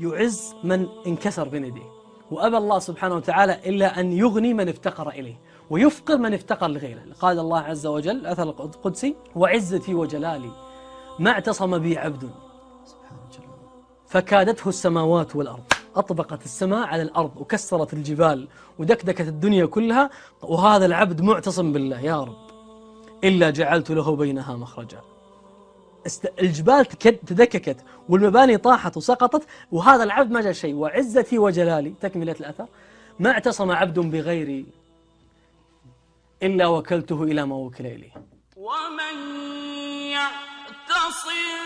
يعز من انكسر بين يديه، وأبى الله سبحانه وتعالى إلا أن يغني من افتقر إليه ويفقر من افتقر لغيره. قال الله عز وجل الأثر القدسي: وعزتي وجلالي ما اعتصم بي عبد فكادته السماوات والأرض. أطبقت السماء على الأرض وكسرت الجبال ودكدكت الدنيا كلها، وهذا العبد معتصم بالله يا رب، إلا جعلت له بينها مخرجا. الجبال تدككت والمباني طاحت وسقطت، وهذا العبد ما جاء شيء. وعزتي وجلالي، تكملة الأثر: ما اعتصم عبد بغيري إلا وكلته إلى ما وكل إليه. ومن يعتصم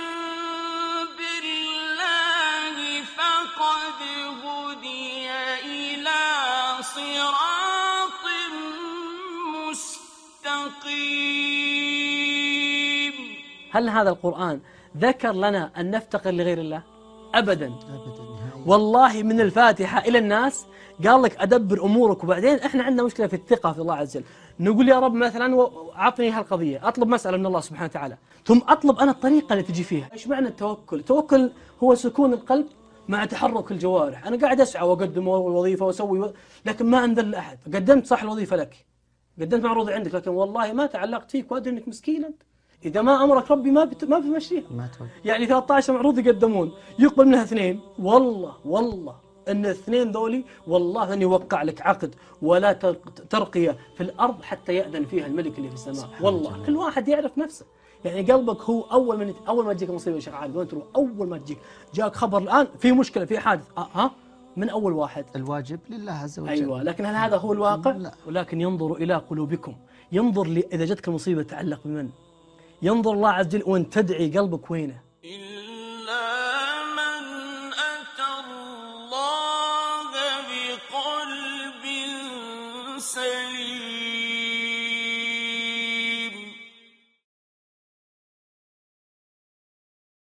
بالله فقد هدي إلى صراط مستقيم. هل هذا القرآن ذكر لنا أن نفتقر لغير الله؟ أبدا. والله من الفاتحة إلى الناس قال لك أدبر أمورك. وبعدين إحنا عندنا مشكلة في الثقة في الله عز وجل، نقول يا رب مثلا أعطني هالقضية، أطلب مسألة من الله سبحانه وتعالى، ثم أطلب أنا الطريقة اللي تجي فيها. إيش معنى التوكل؟ التوكل هو سكون القلب مع تحرك الجوارح. أنا قاعد أسعى وأقدم الوظيفة وأسوي، لكن ما أنذل أحد. قدمت صح الوظيفة لك، قدمت معروض عندك، لكن والله ما تعلقت فيك وأدري أنك مسكين أنت. إذا ما أمرك ربي ما بمشيها. يعني 13 معروض يقدمون، يقبل منها 2، والله أن 2 ذولي والله أن يوقع لك عقد ولا ترقية في الأرض حتى يأذن فيها الملك اللي في السماء. والله كل واحد يعرف نفسه. يعني قلبك هو أول ما تجيك مصيبة يا شيخ عادل وين تروح؟ أول ما تجيك جاك خبر الآن في مشكلة في حادث، من أول واحد الواجب لله عز وجل. أيوة، لكن هل هذا هو الواقع؟ لا. ولكن ينظر إلى قلوبكم، ينظر إذا جتك المصيبة تعلق بمن؟ ينظر الله عز وجل وأن تدعي قلبك وينه؟ إلا من أتى الله بقلب سليم.